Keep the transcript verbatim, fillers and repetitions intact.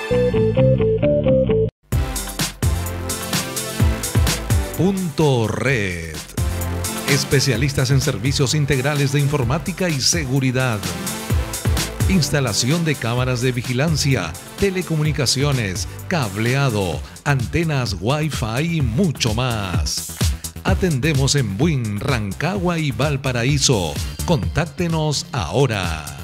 Punto Red. Especialistas en servicios integrales de informática y seguridad. Instalación de cámaras de vigilancia, telecomunicaciones, cableado, antenas Wi-Fi y mucho más. Atendemos en Buin, Rancagua y Valparaíso. Contáctenos ahora.